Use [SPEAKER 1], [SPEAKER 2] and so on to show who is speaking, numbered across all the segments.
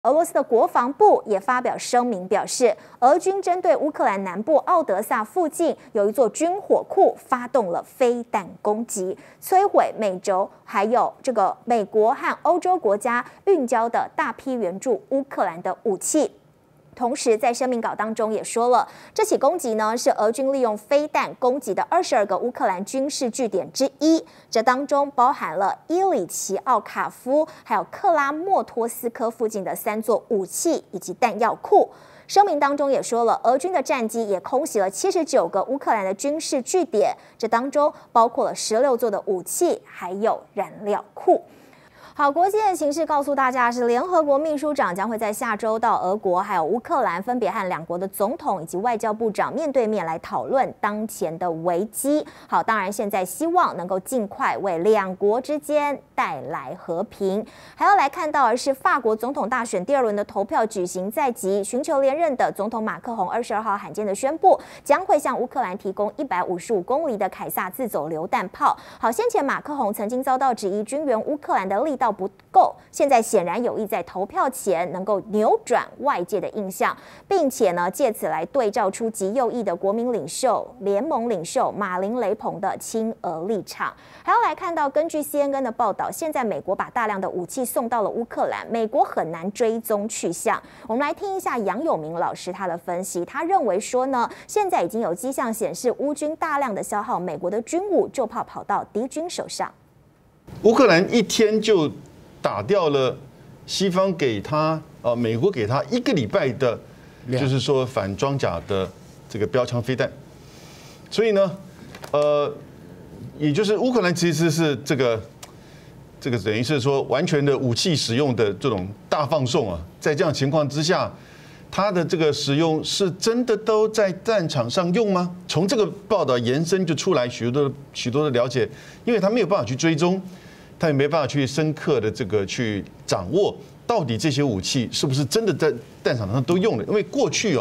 [SPEAKER 1] 俄罗斯的国防部也发表声明，表示俄军针对乌克兰南部奥德萨附近有一座军火库发动了飞弹攻击，摧毁美洲还有美国和欧洲国家运交的大批援助乌克兰的武器。同时，在声明稿当中也说了，这起攻击呢是俄军利用飞弹攻击的22个乌克兰军事据点之一，这当中包含了伊里奇奥卡夫还有克拉莫托斯科附近的3座武器以及弹药库。声明当中也说了，俄军的战机也空袭了79个乌克兰的军事据点，这当中包括了16座的武器还有燃料库。好，国际的形势告诉大家是，联合国秘书长将会在下周到俄国还有乌克兰，分别和两国的总统以及外交部长面对面来讨论当前的危机。好，当然现在希望能够尽快为两国之间带来和平。还要来看到的是，法国总统大选第2轮的投票举行在即，寻求连任的总统马克宏22号罕见的宣布，将会向乌克兰提供155公里的凯撒自走榴弹炮。好，先前马克宏曾经遭到质疑军援乌克兰的力道不够，现在显然有意在投票前能够扭转外界的印象，并且呢借此来对照出极右翼的国民领袖联盟领袖马林雷朋的亲俄立场。还要来看到，根据 CNN 的报道，现在美国把大量的武器送到了乌克兰，美国很难追踪去向。我们来听一下杨永明老师他的分析，他认为说呢，现在已经有迹象显示乌军大量的消耗美国的军武，就怕跑到敌军手上。
[SPEAKER 2] 乌克兰一天就打掉了西方给他美国给他1个礼拜的，就是说反装甲的这个标枪飞弹，所以呢，也就是乌克兰其实是这个等于是说完全的武器使用的这种大放送啊，在这样情况之下，它的这个使用是真的都在战场上用吗？从这个报道延伸就出来许多的了解，因为他没有办法去追踪。他也没办法去深刻的去掌握到底这些武器是不是真的在战场上都用了，因为过去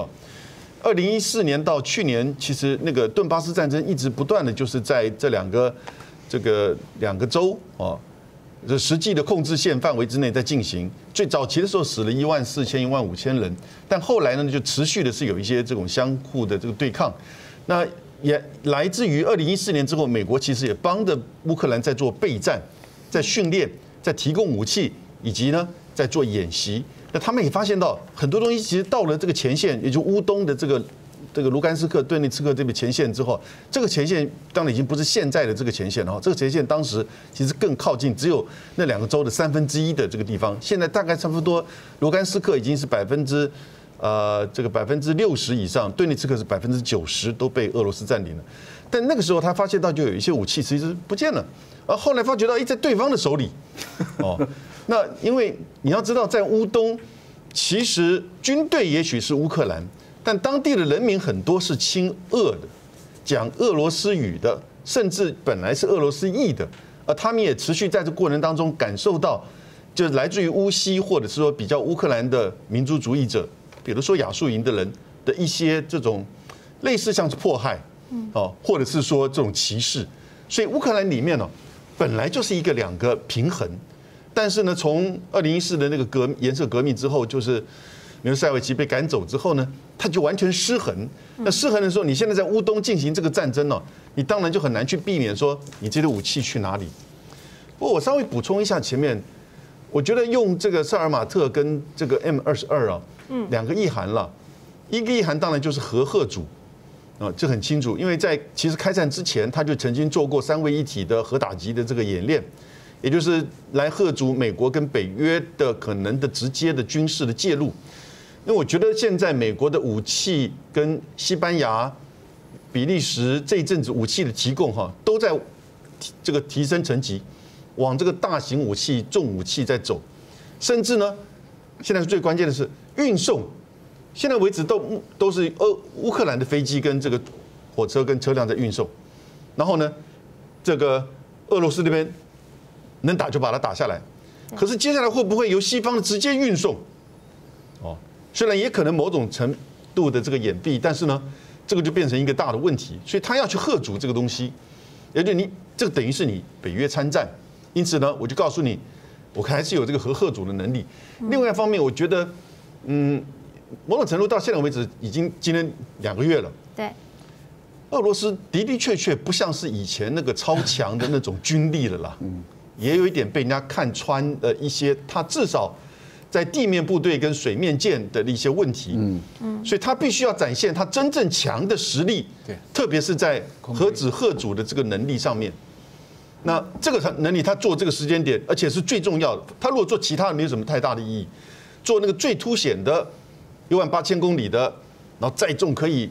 [SPEAKER 2] 2014年到去年，其实那个顿巴斯战争一直不断的就是在这两个州这实际的控制线范围之内在进行。最早期的时候死了14000、15000人，但后来呢就持续的是有一些这种相互的这个对抗，那也来自于2014年之后，美国其实也帮着乌克兰在做备战。在训练，在提供武器，以及呢，在做演习。那他们也发现到很多东西，其实到了这个前线，也就乌东的这个卢甘斯克、顿涅茨克这边前线之后，这个前线当然已经不是现在的这个前线了。这个前线当时其实更靠近，只有那2个州的1/3的这个地方。现在大概差不多，卢甘斯克已经是60%以上，顿涅茨克是90%都被俄罗斯占领了。但那个时候他发现到，就有一些武器其实不见了。而后来发觉到，在对方的手里，那因为你要知道，在乌东，其实军队也许是乌克兰，但当地的人民很多是亲俄的，讲俄罗斯语的，甚至本来是俄罗斯裔的，而他们也持续在这过程当中感受到，就是来自于乌西或者是说比较乌克兰的民族主义者，比如说亚速营的人的一些这种类似像是迫害，或者是说这种歧视，所以乌克兰里面本来就是2个平衡，但是呢，从2014的那个颜色革命之后，就是米洛塞维奇被赶走之后呢，它就完全失衡。那失衡的时候，你现在在乌东进行这个战争你当然就很难去避免说你这些武器去哪里。不过我稍微补充一下前面，我觉得用这个萨尔马特跟这个 M222个意涵了，一个意涵当然就是核贺主。这很清楚，因为在其实开战之前，他就曾经做过3位一体的核打击的这个演练，也就是来嚇阻美国跟北约的可能的直接的军事的介入。因为我觉得现在美国的武器跟西班牙、比利时这一阵子武器的提供都在这个提升层级，往这个大型武器、重武器在走，甚至呢，现在最关键的是运送。现在为止都是乌克兰的飞机跟这个火车跟车辆在运送，然后呢，这个俄罗斯那边能打就把它打下来，可是接下来会不会由西方的直接运送？虽然也可能某种程度的这个掩蔽，但是呢，这个就变成一个大的问题，所以他要去嚇阻这个东西，也就你这个等于是你北约参战，因此呢，我就告诉你， 我看还是有这个核贺阻的能力。另外一方面，我觉得，某种程度到现在为止，已经今天2个月了。
[SPEAKER 1] 对，
[SPEAKER 2] 俄罗斯的的确确不像是以前那个超强的那种军力了啦，也有一点被人家看穿的一些，他至少在地面部队跟水面舰的一些问题，所以他必须要展现他真正强的实力，特别是在核子贺阻的这个能力上面。那这个能力，他做这个时间点，而且是最重要的。他如果做其他的，没有什么太大的意义。做那个最凸显的18000公里的，然后载重可以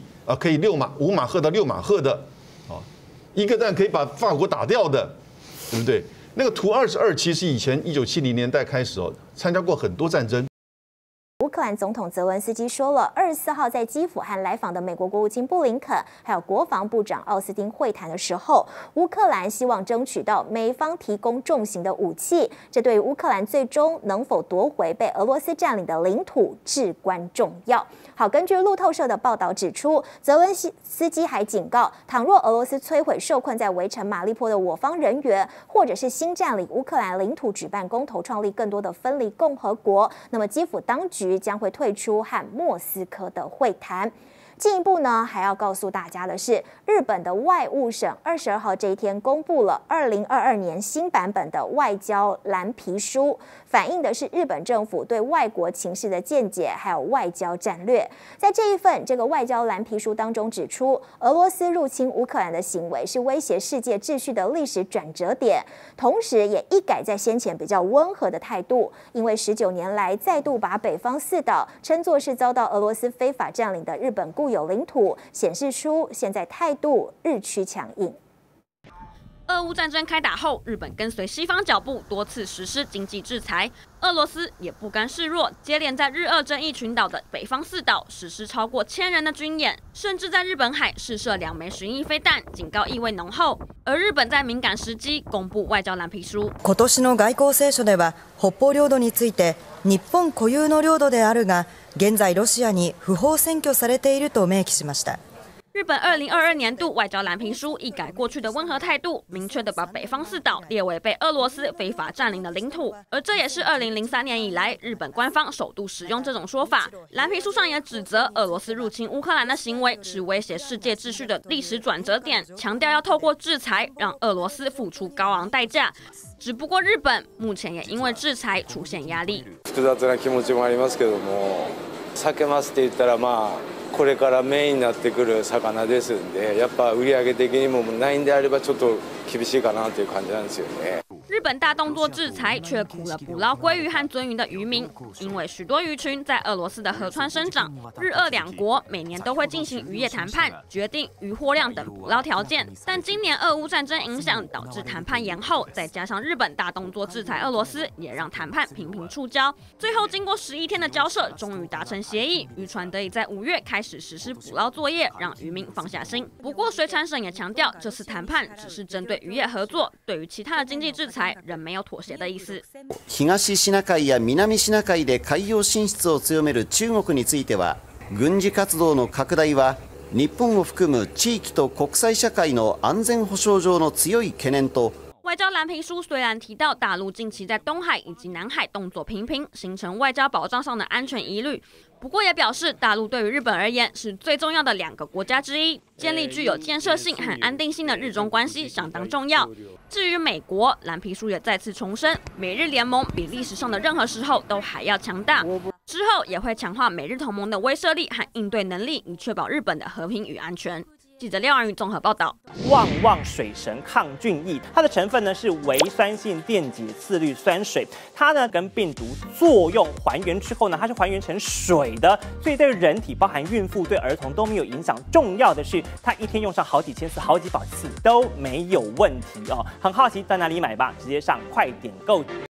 [SPEAKER 2] 5马赫到6马赫的，一个弹可以把法国打掉的，对不对？那个图22其实以前1970年代开始参加过很多战争。
[SPEAKER 1] 乌克兰总统泽伦斯基说了，24号在基辅和来访的美国国务卿布林肯，还有国防部长奥斯汀会谈的时候，乌克兰希望争取到美方提供重型的武器，这对于乌克兰最终能否夺回被俄罗斯占领的领土至关重要。好，根据路透社的报道指出，泽伦斯基还警告，倘若俄罗斯摧毁受困在围城马利坡的我方人员，或者是新占领乌克兰领土举办公投，创立更多的分离共和国，那么基辅当局将会退出和莫斯科的会谈。进一步呢，还要告诉大家的是，日本的外务省22号这一天公布了2022年新版本的外交蓝皮书，反映的是日本政府对外国情势的见解，还有外交战略。在这一份这个外交蓝皮书当中指出，俄罗斯入侵乌克兰的行为是威胁世界秩序的历史转折点，同时也一改在先前比较温和的态度，因为19年来再度把北方四岛称作是遭到俄罗斯非法占领的日本固有领土，显示出现在态度日趋强硬。
[SPEAKER 3] 俄乌战争开打后，日本跟随西方脚步，多次实施经济制裁。俄罗斯也不甘示弱，接连在日俄争议群岛的北方四岛实施超过1000人的军演，甚至在日本海试射2枚巡弋飞弹，警告意味浓厚。而日本在敏感时机公布外交蓝皮书。
[SPEAKER 4] 今年の外交青書では、北方領土について日本固有の領土であるが、現在ロシアに不法占拠されていると明記しました。
[SPEAKER 3] 日本2022年度外交蓝皮书一改过去的温和态度，明确地把北方四岛列为被俄罗斯非法占领的领土，而这也是2003年以来日本官方首度使用这种说法。蓝皮书上也指责俄罗斯入侵乌克兰的行为是威胁世界秩序的历史转折点，强调要透过制裁让俄罗斯付出高昂代价。只不过日本目前也因为制裁出现压力。
[SPEAKER 5] 複雑な気持ちもありますけども、避けますって言ったらこれからメインになってくる魚ですんで、やっぱ売上的にもないんであればちょっと厳しいかなという感じなんですよね。
[SPEAKER 3] 日本大动作制裁，却苦了捕捞鲑鱼和鳟鱼的渔民，因为许多鱼群在俄罗斯的河川生长。日俄两国每年都会进行渔业谈判，决定渔获量等捕捞条件。但今年俄乌战争影响导致谈判延后，再加上日本大动作制裁俄罗斯，也让谈判频频触礁。最后经过11天的交涉，终于达成协议，渔船得以在5月开始实施捕捞作业，让渔民放下心。不过水产省也强调，这次谈判只是针对渔业合作，对于其他的经济制裁仍没有妥协的意思。
[SPEAKER 6] 東シナ海や南シナ海で海洋進出を強める中国については、軍事活動の拡大は日本を含む地域と国際社会の安全保障上の強い懸念と。
[SPEAKER 3] 外交蓝皮书虽然提到大陆近期在东海以及南海动作频频，形成外交保障上的安全疑虑，不过也表示大陆对于日本而言是最重要的2个国家之一，建立具有建设性和安定性的日中关系相当重要。至于美国，蓝皮书也再次重申，美日联盟比历史上的任何时候都还要强大，之后也会强化美日同盟的威慑力和应对能力，以确保日本的和平与安全。记者廖安宇综合报道。
[SPEAKER 7] 旺旺水神抗菌液，它的成分呢是微酸性电解次氯酸水，它呢跟病毒作用还原之后呢，它是还原成水的，所以对人体包含孕妇对儿童都没有影响。重要的是，它一天用上好几千次、好几百次都没有问题哦。很好奇在哪里买吧？直接上快点购。